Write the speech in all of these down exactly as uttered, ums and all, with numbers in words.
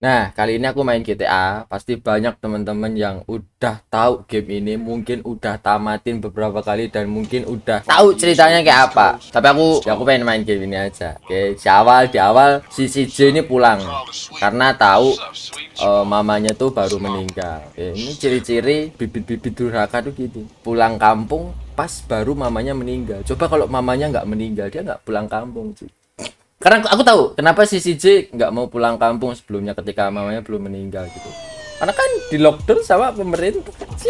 Nah, kali ini aku main G T A. Pasti banyak teman-teman yang udah tahu game ini, mungkin udah tamatin beberapa kali dan mungkin udah tahu ceritanya kayak apa. Tapi aku, ya aku pengen main game ini aja. Oke, di awal di awal si C J ini pulang karena tahu uh, mamanya tuh baru meninggal. Oke, ini ciri-ciri bibit-bibit durhaka tuh gitu. Pulang kampung pas baru mamanya meninggal. Coba kalau mamanya nggak meninggal, dia nggak pulang kampung sih. Karena aku tahu kenapa si C J nggak mau pulang kampung sebelumnya ketika mamanya belum meninggal gitu. Karena kan di lockdown sama pemerintah.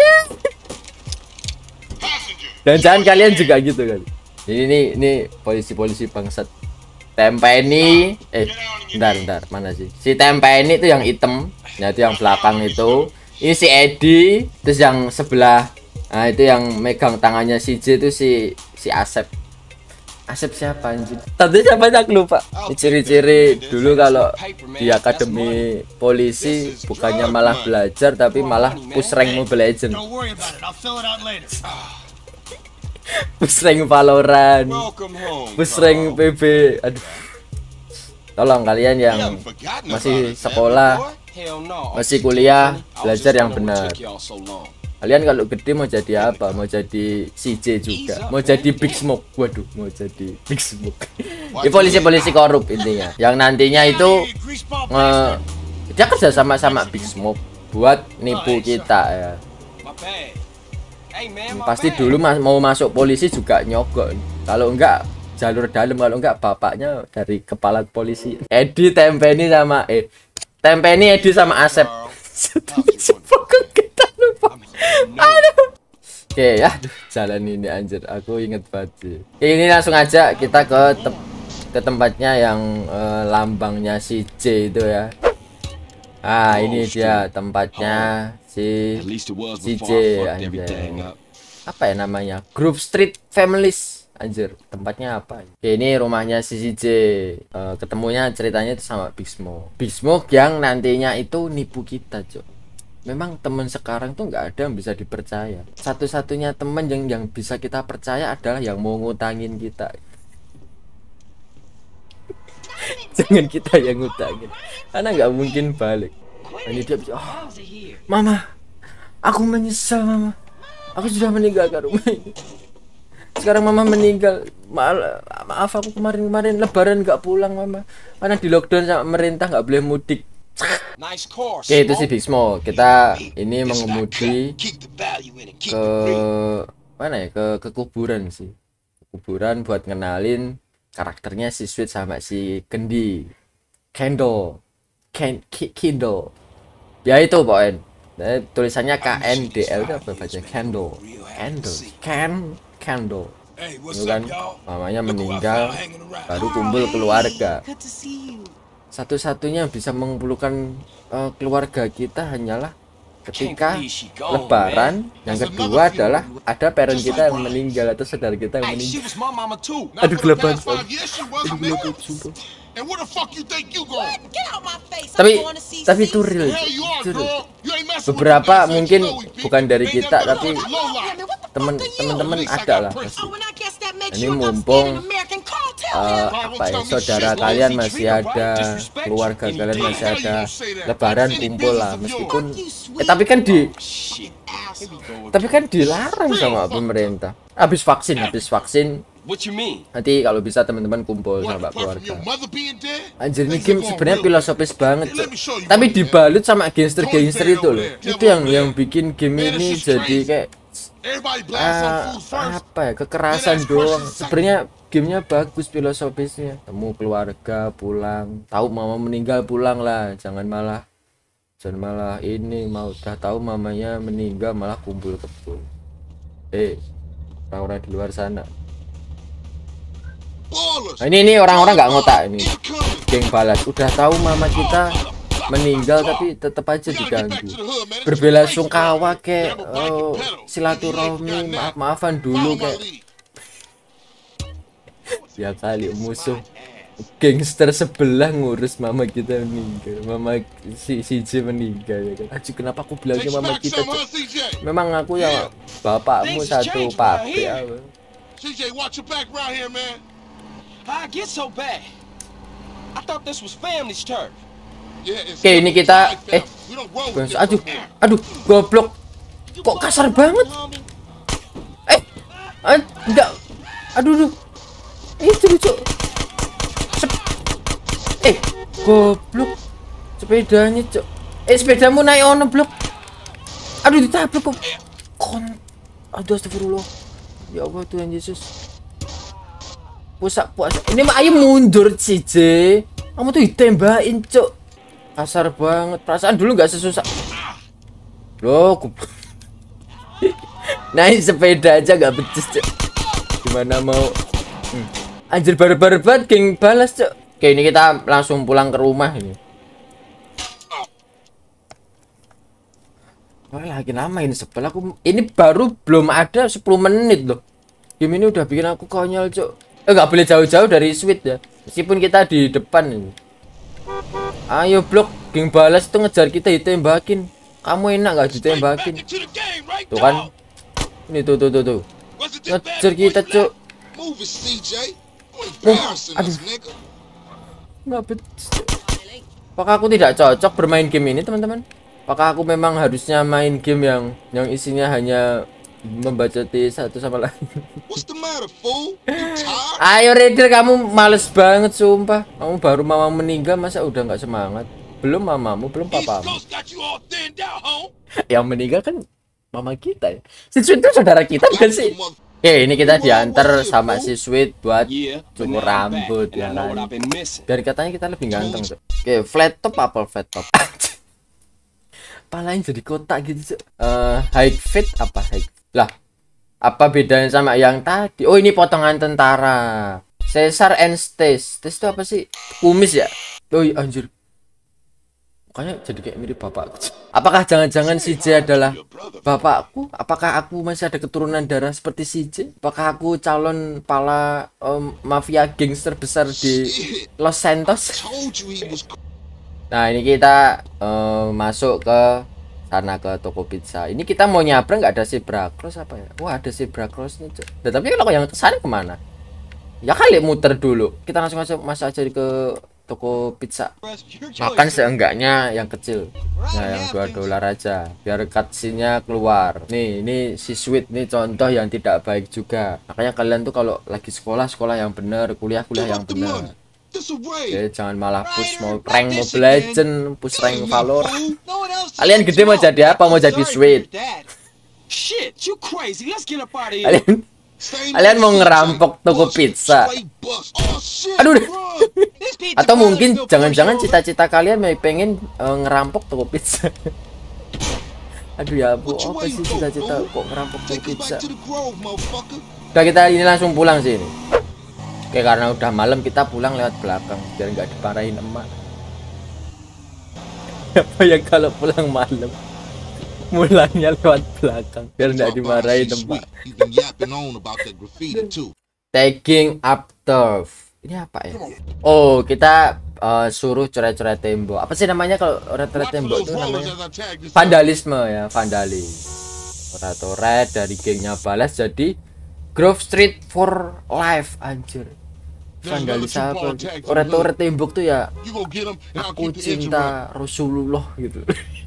Dan jangan kalian juga gitu kan. Ini nih, ini polisi-polisi bangsat. Tempeni, eh, bentar, bentar, mana sih? Si Tempeni itu yang hitam, nah itu yang belakang itu. Ini si Edi, terus yang sebelah, nah itu yang megang tangannya si J itu si si Asep. Asep siapa anjir? Tadi siapa aku lupa. Ciri-ciri dulu kalau di akademi polisi bukannya malah belajar tapi malah push rank Mobile Legends. Push rank Valorant. Push rank P B. Aduh. Tolong kalian yang masih sekolah, masih kuliah, belajar yang benar. Kalian kalau gede mau jadi apa? Mau jadi C J juga? Mau jadi Big Smoke? Waduh, mau jadi Big Smoke. Ini polisi-polisi korup intinya. Yang nantinya itu nge dia kerja sama-sama Big Smoke buat nipu kita ya. Pasti dulu mas mau masuk polisi juga nyogok. Kalau enggak jalur dalam, kalau enggak bapaknya dari kepala polisi. Edi Tempeni sama eh Tempeni Edi sama Asep. Aduh. Oke ya, aduh, jalan ini anjir, aku inget banget. Oke, ini langsung aja kita ke te ke tempatnya yang uh, lambangnya si J itu ya. Ah, ini dia tempatnya si si J anjir. Apa ya namanya? Group Street Families anjir. Tempatnya apa? Oke, ini rumahnya si C J. Uh, ketemunya ceritanya itu sama Big Smoke. Big Smoke yang nantinya itu nipu kita, Cok. Memang teman sekarang tuh nggak ada yang bisa dipercaya. Satu-satunya teman yang yang bisa kita percaya adalah yang mau ngutangin kita. Jangan kita yang ngutangin, karena nggak mungkin balik. Ini dia bisa, oh, mama, aku menyesal mama, aku sudah meninggalkan rumah ini. Sekarang mama meninggal, Ma maaf aku kemarin-kemarin lebaran nggak pulang mama, karena di lockdown sama pemerintah nggak boleh mudik. Oke, itu sih Big Smoke. Kita ini mengemudi ke mana ya? Ke ke kuburan sih. Kuburan buat ngenalin karakternya si Sweet sama si Kendi. Kendo. Ken Kendo. Ya itu pokoknya. Nah, tulisannya K N D L itu apa baca Kendo. Kendo. Ken Kendo. Itu kan mamanya meninggal baru kumpul keluarga. Satu-satunya bisa mengumpulkan uh, keluarga kita hanyalah ketika lebaran. Yang kedua adalah ada parent kita yang meninggal atau saudara kita yang meninggal. Aduh gelap banget. Aduh gelap sumpah. Tapi tapi itu real, itu real. Beberapa mungkin bukan dari kita tapi temen-temen ada lah pasti. Ini mumpung uh, apa ya, saudara kalian masih ada, keluarga kalian masih ada, lebaran kumpul lah meskipun eh tapi kan di tapi kan dilarang sama pemerintah. Habis vaksin, habis vaksin nanti kalau bisa teman-teman kumpul sama keluarga. Anjir, ini game sebenarnya filosofis banget, tapi dibalut sama gangster-gangster itu loh. Itu yang yang bikin game ini jadi kayak uh, apa ya, kekerasan doang. Sebenarnya gamenya bagus filosofisnya. Temu keluarga, pulang, tahu mama meninggal pulang lah, jangan malah jangan malah ini mau udah tahu mamanya meninggal malah kumpul kebun. Eh, orang-orang di luar sana. Nah, ini ini orang-orang nggak ngotak ini. Geng balas udah tahu mama kita meninggal tapi tetap aja diganggu. Berbela sungkawa kayak oh, silaturahmi, maaf-maafan dulu kayak. Ya kali musuh gangster sebelah ngurus mama kita meninggal, mama si si J meninggal ya kan. Aji, kenapa aku bilangnya mama kita? Memang aku ya bapakmu satu pabrik ya. C J, watch your back around here, man. How I get so bad? I thought this was family's turf. Oke, ini kita eh aduh, aduh, goblok. Kok kasar banget? Eh, eh enggak. Aduh, aduh. Itu lucu. Eh, goblok. Sepedanya, Cok. Eh, sepedamu naik ono, blok. Aduh, ditabrak kok. Kon. Aduh, astagfirullah. Ya Allah, Tuhan Yesus. Pusak puasa. Ini mah ayo mundur sih, J. Kamu tuh ditembakin, Cok. Kasar banget. Perasaan dulu nggak sesusah. Loh, naik sepeda aja nggak becus, Cok. Gimana mau? Hmm. Anjir, barbar banget, geng balas, Cok. Oke, ini kita langsung pulang ke rumah ini. Wah, lagi lama ini sebel aku. Ini baru belum ada sepuluh menit loh. Game ini udah bikin aku konyol, Cok. Eh, nggak boleh jauh-jauh dari Sweet ya. Meskipun kita di depan ini. Ayo, blok, geng balas tuh ngejar kita ditembakin. Kamu enak nggak ditembakin? Tuh kan? Ini tuh tuh tuh tuh. Ngejar kita, Cok. Oh, aduh. Nggak betul. Apakah aku tidak cocok bermain game ini, teman-teman? Apakah aku memang harusnya main game yang yang isinya hanya membaca T satu sama lain? Ayo Raider, kamu males banget sumpah. Kamu baru mama meninggal masa udah nggak semangat? Belum mamamu, belum papamu. Yang meninggal kan mama kita ya. Si Sweet itu saudara kita kan sih? Oke, ini kita diantar sama si Sweet buat cukur rambut ya kan. Dan katanya kita lebih ganteng tuh. Oke, flat top apa flat top? Palain jadi kotak gitu. Uh, high fit apa high lah? Apa bedanya sama yang tadi? Oh, ini potongan tentara. Caesar and Stes. Stes itu apa sih? Kumis ya? Oh iya, anjir. Makanya jadi kayak mirip bapakku. Apakah jangan-jangan si J adalah bapakku? Apakah aku masih ada keturunan darah seperti si J? Apakah aku calon pala um, mafia gangster besar di Los Santos? Nah, ini kita um, masuk ke sana ke toko pizza. Ini kita mau nyabrang nggak ada zebra cross apa ya? Wah, ada zebra cross nih, Cok. Nah, tapi kalau yang kesana kemana? Ya kali muter dulu. Kita langsung masuk masuk aja ke toko pizza. Makan seenggaknya yang kecil. Nah, yang dua dolar aja. Biar cutscene-nya keluar. Nih, ini si Sweet nih contoh yang tidak baik juga. Makanya kalian tuh kalau lagi sekolah sekolah yang benar, kuliah kuliah yang benar. Oke, jangan malah push mau rank Mobile Legends, push rank Valor. Kalian gede mau jadi apa? Mau jadi Sweet? Kalian Kalian mau ngerampok toko pizza? Aduh. Atau mungkin jangan-jangan cita-cita kalian pengen uh, ngerampok toko pizza. Aduh ya, Bu, apa sih cita-cita kok ngerampok toko pizza? Udah, kita ini langsung pulang sih ini. Oke, karena udah malam kita pulang lewat belakang biar nggak diparahin emak. Apa ya kalau pulang malam mulanya lewat belakang biar nggak dimarahin emak. Tagging up turf. Ini apa ya? Oh, kita uh, suruh coret-coret tembok. Apa sih namanya kalau coret-coret tembok itu namanya? Vandalisme ya, vandalis. Coret-coret dari gengnya balas jadi Grove Street for Life, anjir. Vandalis apa? Coret-coret tembok tuh ya. Aku cinta Rasulullah gitu.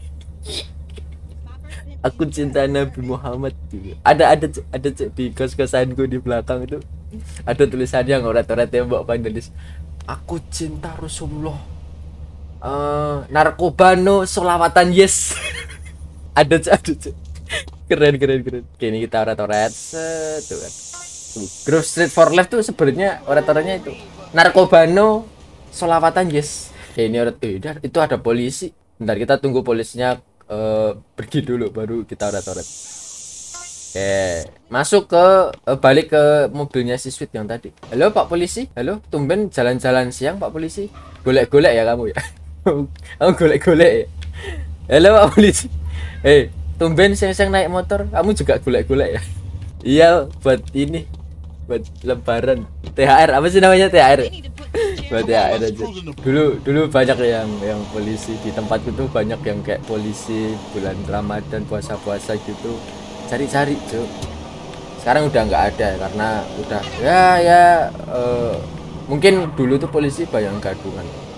Aku cinta Nabi Muhammad gitu. Ada ada ada di kos-kosanku di belakang itu. Ada tulisannya ngoret-ngoret tembok vandalis. Aku cinta Rasulullah. Uh, narkobano solawatan yes. ada ada keren keren keren. Oke, ini kita oret-oret tuh kan. Grove Street for Life tuh sebenarnya oret-oretnya itu. Narkobano solawatan yes. Oke, ini oret eh, itu ada polisi. Bentar, kita tunggu polisinya uh, pergi dulu baru kita oret-oret. Oke, masuk ke uh, balik ke mobilnya si Sweet yang tadi. Halo Pak Polisi, halo, tumben jalan-jalan siang Pak Polisi. Golek-golek ya kamu ya? Kamu golek-golek ya? Halo Pak Polisi. Eh, hey, tumben siang-siang naik motor, kamu juga golek-golek ya? Iya, buat ini, buat lebaran. T H R apa sih namanya T H R? Buat T H R aja. Dulu dulu banyak yang yang polisi di tempatku tuh banyak yang kayak polisi bulan Ramadan puasa-puasa gitu. Cari-cari, Cuk. Sekarang udah nggak ada karena udah ya ya uh, mungkin dulu tuh polisi bayang gadungan.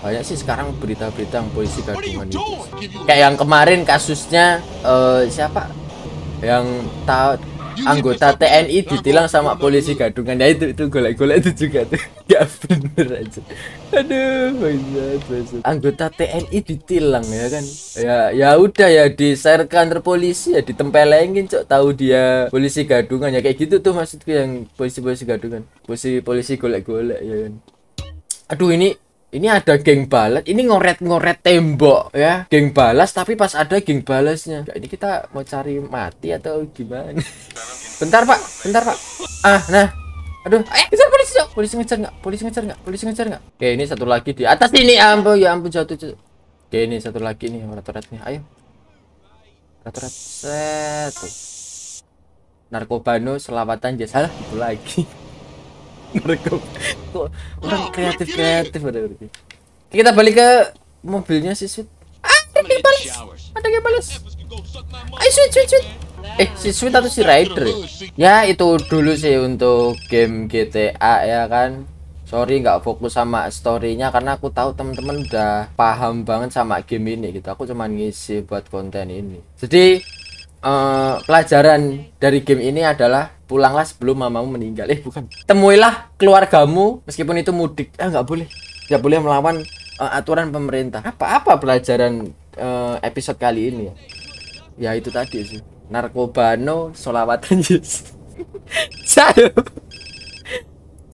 Banyak sih sekarang berita-berita yang polisi gadungan itu. Kayak yang kemarin kasusnya uh, siapa? Yang tahu anggota T N I ditilang sama polisi gadungan. Ya itu itu golek-golek itu juga tuh. Gak bener aja. Aduh, banget. Anggota T N I ditilang ya kan. Ya ya udah ya di-share ke kantor polisi ya ditempelengin cok tahu dia polisi gadungan ya kayak gitu tuh maksudku yang polisi-polisi gadungan. Polisi-polisi golek-golek ya kan. Aduh ini ini ada geng balas, ini ngoret-ngoret tembok ya, geng balas tapi pas ada geng balasnya. Ini kita mau cari mati atau gimana? Bentar pak, bentar pak. Ah, nah, aduh, eh, kejar polisi, cok. Polisi ngejar nggak? Polisi ngejar nggak? Polisi ngejar nggak? Oke, ini satu lagi di atas ini, ampun ya ampun jatuh, jatuh. Oke, ini satu lagi nih, rat-rat nih, ayo, rat-rat set. Tuh. Narkobano selawatan jasa itu lagi. Kok orang kreatif kreatif ada berarti. Kita balik ke mobilnya si Sweet. Ah, ada yang balas, ada yang balas. Ayo Sweet, Sweet, Sweet. Eh, si Sweet atau si Rider? Ya itu dulu sih untuk game G T A ya kan. Sorry nggak fokus sama storynya karena aku tahu teman-teman udah paham banget sama game ini gitu. Aku cuma ngisi buat konten ini. Jadi uh, pelajaran dari game ini adalah pulanglah sebelum mamamu meninggal. Eh bukan, temuilah keluargamu meskipun itu mudik. Eh nggak boleh, nggak boleh melawan uh, aturan pemerintah. Apa-apa pelajaran uh, episode kali ini ya? Ya itu tadi sih, narkobano solawatan Yesus.